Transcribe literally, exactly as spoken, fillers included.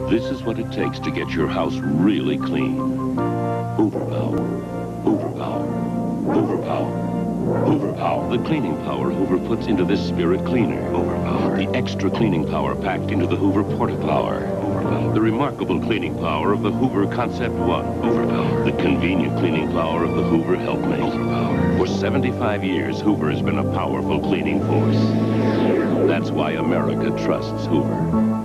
This is what it takes to get your house really clean. Hoover Power. Hoover Power. Hoover Power. Hoover Power. The cleaning power Hoover puts into this spirit cleaner. Hoover Power. The extra cleaning power packed into the Hoover Porta Power. Hoover Power. The remarkable cleaning power of the Hoover Concept One. Hoover Power. The convenient cleaning power of the Hoover Helpmate. Hoover Power. For seventy-five years, Hoover has been a powerful cleaning force. That's why America trusts Hoover.